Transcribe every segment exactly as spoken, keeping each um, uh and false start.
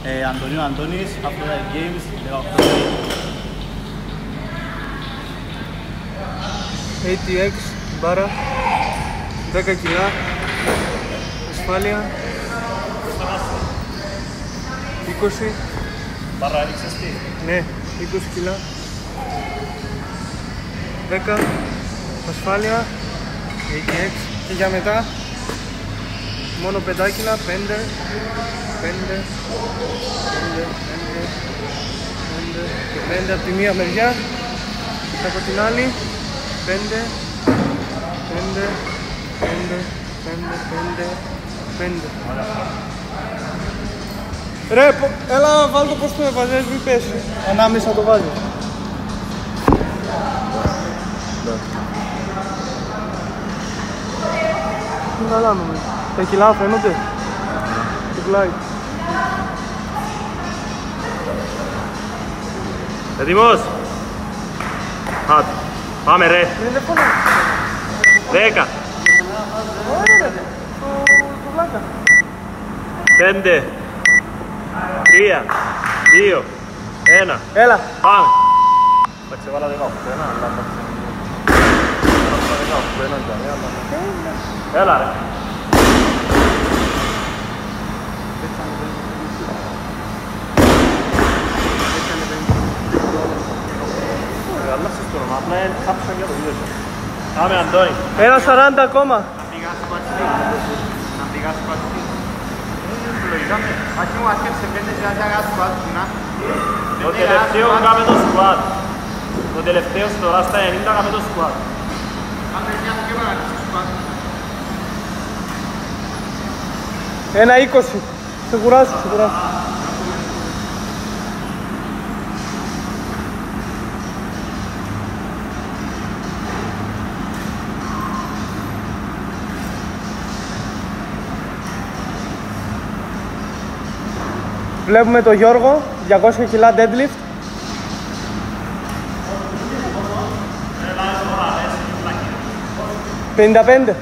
Ε, Αντωνίου Αντώνης, Aphrodite Games, δεκαοκτώ. έι τι εξ, μπάρα, δέκα κιλά, ασφάλεια, είκοσι. Μπάρα έδειξες τι? Ναι, είκοσι κιλά, δέκα, ασφάλεια, έι τι εξ. Και για μετά, μόνο πέντε κιλά, πέντε, πέντε, πέντε, πέντε, πέντε και πέντε από τη μία μεριά και από την άλλη, πέντε, πέντε, πέντε, πέντε, πέντε, πέντε. Ρε, έλα βάλ' το πώς το έβαζες, μη πέσει. Ανάμεσα το βάζεις. Τι καλά νομίζω. Τα κιλά φαίνονται. Το πλάι. Έτοιμος! Άντε, πάμε ρε! Δεν είναι φωνά. Δέκα! Ωραία ρε, το βλάκα. Πέντε! Τρία! Δύο! Ένα! Έλα. Πάμε! Θα ξεβάλα δεκαοκτώ, ένα, αλλά θα ξεβάλα δεκαοκτώ, ένα ήταν, αλλά... Έλα ρε! Αλλά σε στο όνομα, απλά κάψα για το βίντεο. Πάμε Αντώνη. Ένα σαράντα ακόμα. Να πηγάς πατσί. Να πηγάς πατσί. Λογικάμε. Αχι μου άρχισε πέντε και να πηγάς πατσί, να. Το τελευταίο κάμε το squat. Το τελευταίο τώρα στα ενενήντα κάμε το squat. Αν δεν πιάνω και να άρχισε squat. Ένα είκοσι. Σε κουράσου, σε κουράσου. Βλέπουμε τον Γιώργο, διακόσια κιλά deadlift. πενήντα πέντε.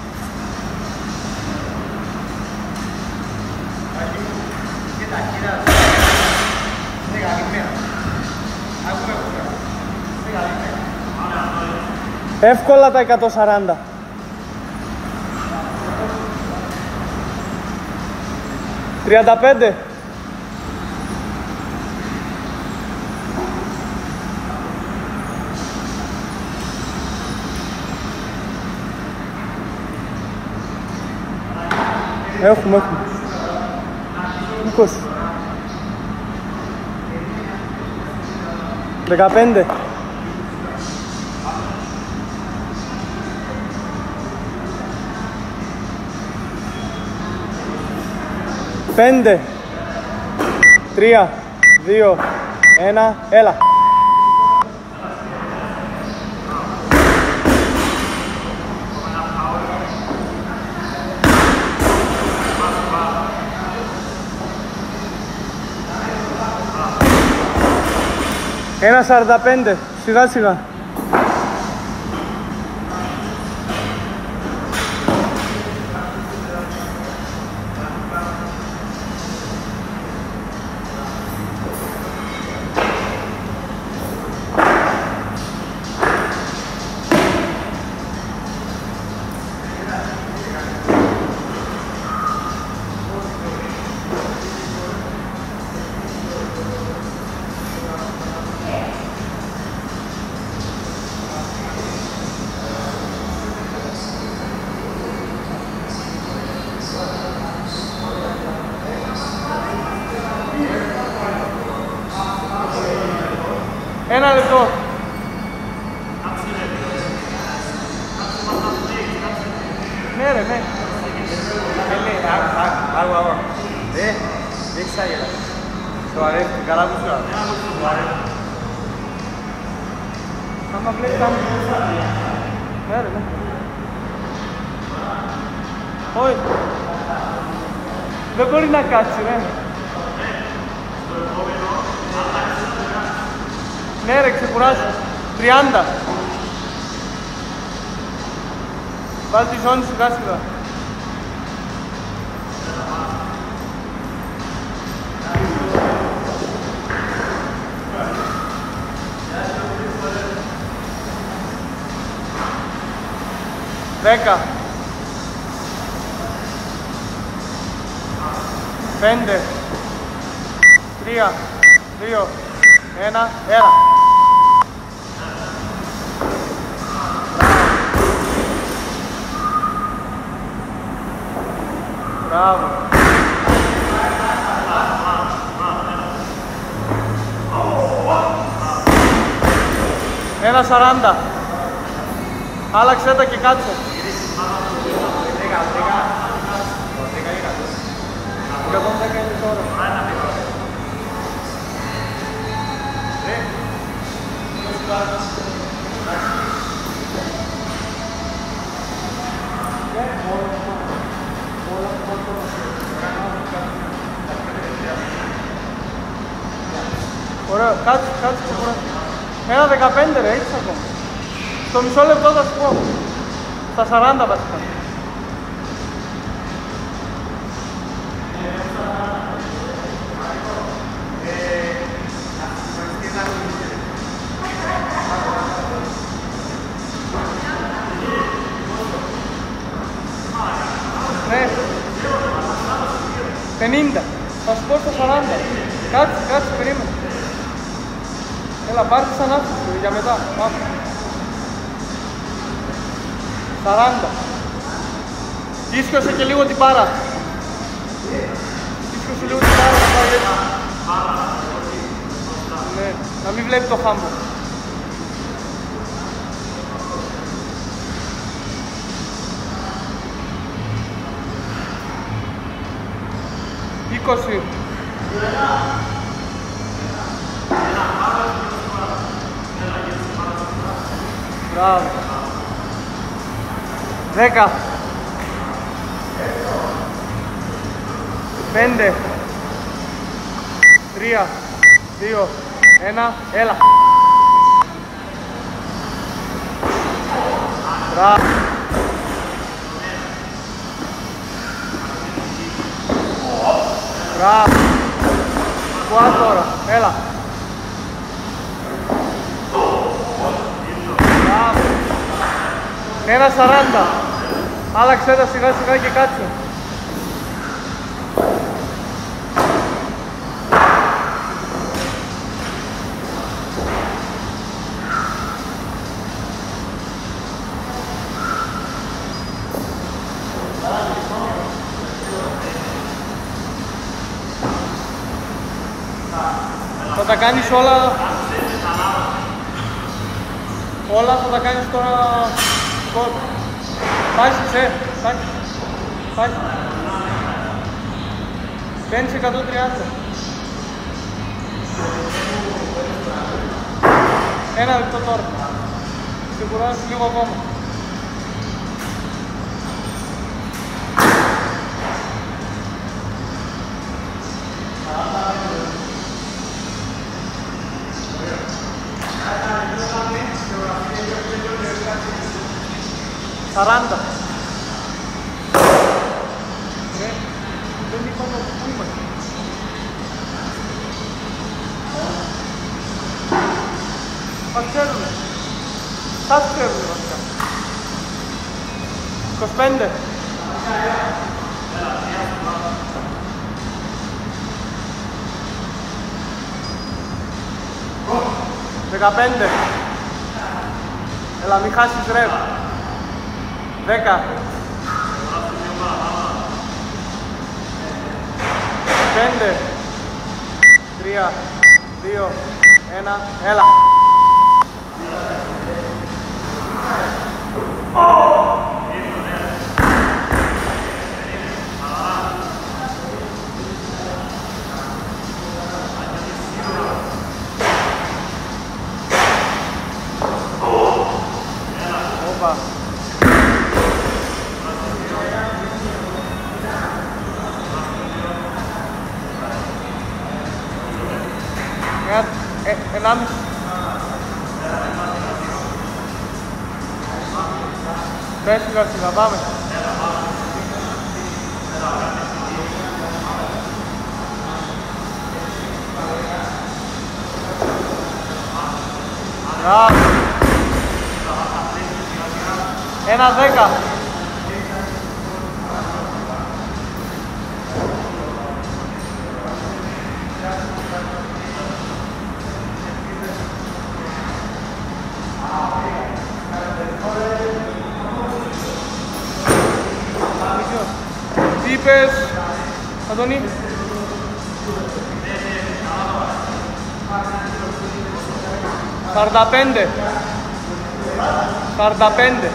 Εύκολα τα εκατόν σαράντα. τριάντα πέντε. Έχουμε, έχουμε. είκοσι. δεκαπέντε. πέντε. τρία. δύο. ένα. Έλα. Ένα σαράντα πέντε, σιγά σιγά. Ένα λεπτό. Ναι ρε, ναι. Άκου, άκου. Ε, δεν ξάγελα. Σου αρέσει, καλά που σου αρέσει. Άμα βλέπεις κάμε. Ναι ρε, ναι. Όχι. Δεν μπορεί να κάτσει, ναι. Ναι ρε, ξεκουράσου. τριάντα. Βάλ' τη ζώνη σιγά σιγά. δέκα, πέντε, τρία, δύο, ένα, έλα. Μπράβο. Ένα σαράντα. Άλλαξε τα και κάτσε. εκατόν δέκα είναι τώρα. Ωραίο, κάτσε, κάτσε ξεκουρά. Ένα δεκαπέντε ρε, έχεις ακόμα. Στο μισό λεπτό θα σου πω. Στα σαράντα βασικά. Ναι. πενήντα. Θα σου πω στα σαράντα. Κάτσε, κάτσε, περίμενε. Έλα, πάρτε σαν άφηση για μετά. Πάμε. σαράντα. Ίσκωσε και λίγο την πάρα. Ίσκωσε λίγο την πάρα να πάει έτσι. Ναι, να μην βλέπει το χάμπο. είκοσι. Μπράβο. δέκα. πέντε. τρία. δύο. ένα. Έλα. Μπράβο. Μπράβο. Κουά τώρα. Έλα. Μπράβο. Ένα σαράντα. Άλλαξε τα σιγά σιγά και κάτσε. Θα τα κάνεις όλα. Όλα θα τα κάνεις τώρα. Πάσης, ε, πάσης. Πάσης. Παίρνεις εκατόν τριάντα. Ένα λεπτό τώρα. Ξεκουράζεις λίγο ακόμα. σαράντα. Ναι, δεν είπαμε πού είμαστε. Μας ξέρουνε. Σας ξέρουνε βασικά. είκοσι πέντε. δεκαπέντε. Έλα, μην χάσεις ρευ. δέκα. πέντε. τρία. δύο. ένα. Έλα. Όπα. Ένα, ενάμιση. Πες σιγά σιγά, πάμε. Μπράβο. Ένα δέκα. είπες, Αντώνη? σαράντα πέντε. σαράντα πέντε.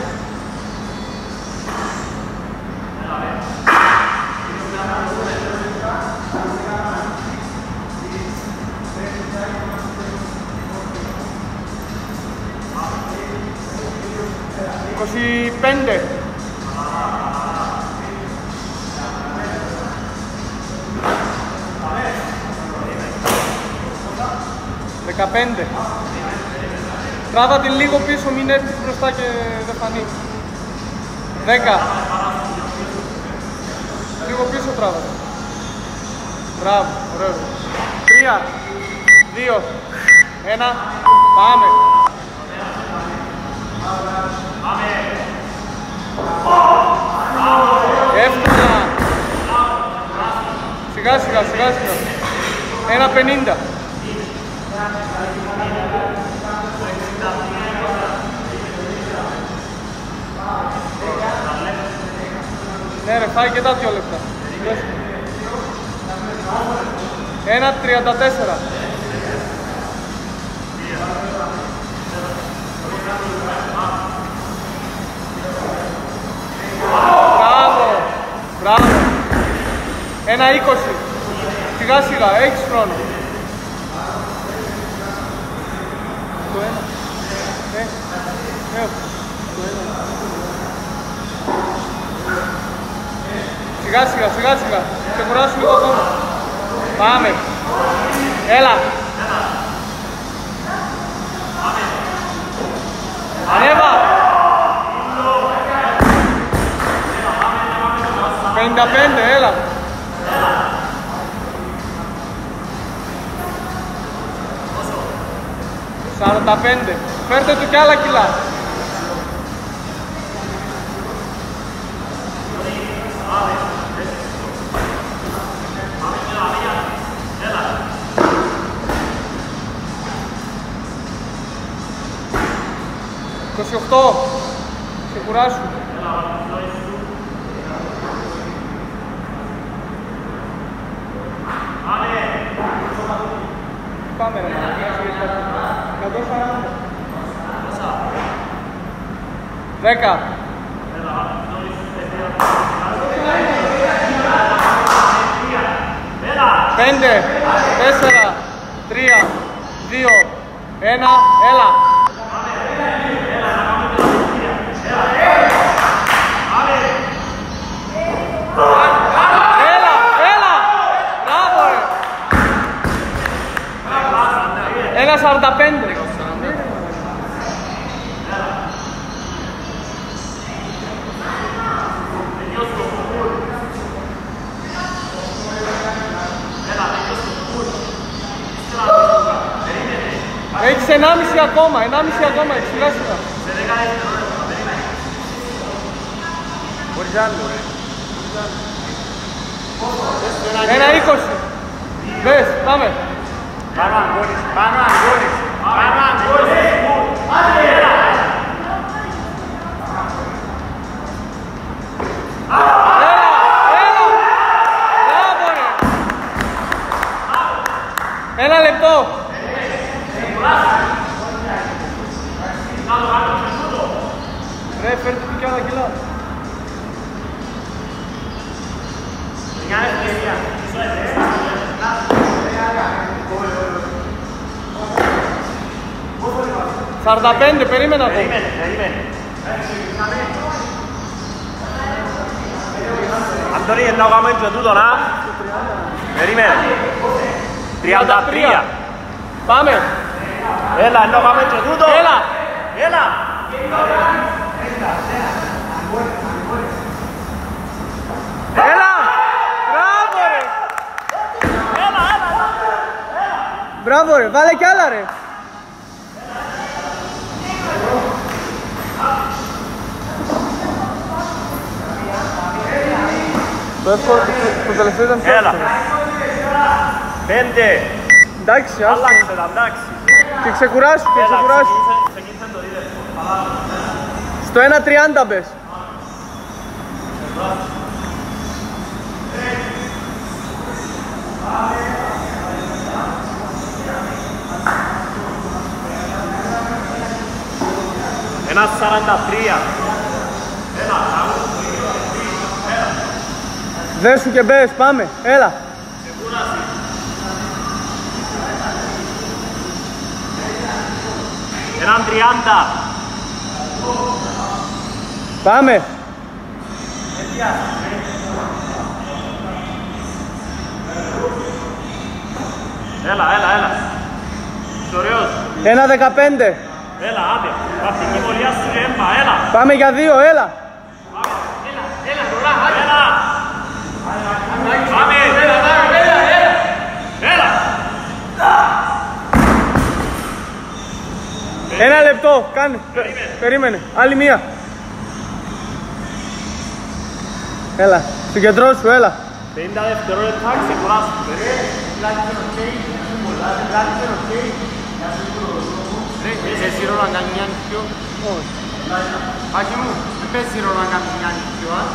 είκοσι πέντε. δεκαπέντε. Τράβα την λίγο πίσω, μην έρθεις μπροστά και δεν φανεί. δέκα. Λίγο πίσω τράβα. Μπράβο, ωραίο. τρία, δύο, ένα, πάμε. Εύκολα. Σιγά σιγά, σιγά σιγά. ένα πενήντα. Ναι ρε, φάει και τα δυο λεπτά. ένα τριάντα τέσσερα. Μπράβο, μπράβο. ένα είκοσι. Σιγά σιγά, έχεις χρόνο. Το ένα. Ε, ε, το ένα. Σιγά σιγά, σιγά σιγά. Σε κουράσου λίγο ακόμα. Πάμε. Έλα. Ανέβα. πενήντα πέντε, έλα. σαράντα πέντε. Φέρτε του κι άλλα κιλά. είκοσι οκτώ. Σε κουράσου. Πάμε ρε εκατόν σαράντα. δέκα. πέντε, τέσσερα, τρία, δύο, ένα, έλα. Έλα, έλα. Μπράβο ρε. ένα σαράντα πέντε. Έχεις ενάμιση ακόμα, ενάμιση ακόμα, έχεις σιγά σιγά. Μπορείς άλλο ρε. ένα είκοσι. Δες, πάμε. Πάνω αν μπορείς, πάνω αν μπορείς. Πάνω αν μπορείς. Έλα, έλα. Μπράβο ρε. Ένα λεπτό. Ρε, φέρτε του κι άλλα κιλά. Μια ευκαιρία. σαράντα πέντε, περίμενα αυτό. Περίμενε, περίμενε. Αντώνη, ενώ κάνουμε και τούτο, να. Περίμενε. τριάντα τρία. Πάμε. Έλα, ενώ κάνουμε και τούτο. Έλα. Έλα. Έλα. Μπράβο ρε. Έλα, έλα. Μπράβο ρε, βάλε κι άλλα ρε. Το εύκολο, το τελευταίο ήταν πιο Έλα. εύκολο. Πέντε. Εντάξει, άστο. Άλλαξε τα, εντάξει. Και ξεκουράσου, και Έλα, ξεκουράσου. ξεκίνησε- ξεκίνησε το δίδυμο. Στο ένα τριάντα μπες. Ένα σαράντα τρία. Δέσου και μπες, πάμε, έλα. Έναν τριάντα. Πάμε. Έλα, έλα, έλα. Ωραίος. Ένα δεκαπέντε. Έλα, άντε. Βαφτική βολιά σου και έμπα, έλα. Πάμε για δύο, έλα. Έλα. Πάμε. Έλα, έλα, έλα. Έλα. Ένα λεπτό, κάνε. Περίμενε. Περίμενε. Άλλη μία. Έλα, συγκεντρώσου, έλα. πενήντα δευτερόλεπτα, ξεκουράσου. Είσαι σειρό να κάνει μια νυχτιό. Όχι. Άχι μου, δεν πες σειρό να κάνει μια νυχτιό, α.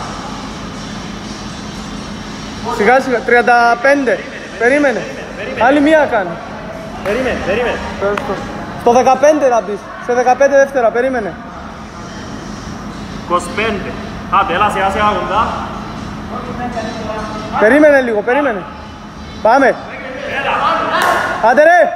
Σιγά σιγά, τριάντα πέντε. Περίμενε. Άλλη μία κάνε. Περίμενε, περίμενε. Στο δεκαπέντε να μπεις. Σε δεκαπέντε δεύτερα, περίμενε. είκοσι πέντε. Άντε, έλα σιγά σιγά κοντά. Περίμενε λίγο, περίμενε. Πάμε. Άντε ρε.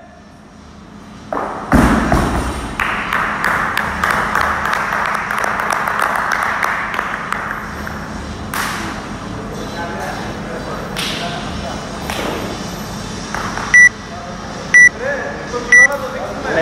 Ναι,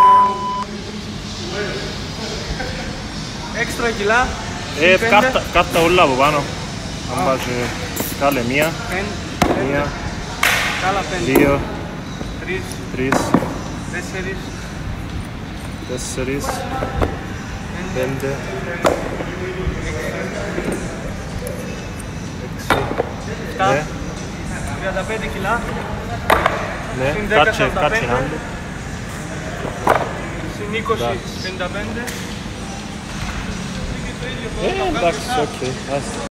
Έξτρα κιλά. ε, κάρτα, κάρτα όλα από πάνω. Αν πας, κάλε μία, Πέντε. μία, Κάλα πέντε. δύο, Τρεις. τρεις, Τέσσερις. τέσσερις, πέντε, έξι, Εφτά. ναι, τριάντα πέντε κιλά. ναι, Συν δέκα, κάτσε, σαράντα κάτσε πέντε. να είναι. Συν είκοσι, Εντάξει. πενήντα πέντε. Ε, εντάξει, οκ, άστα.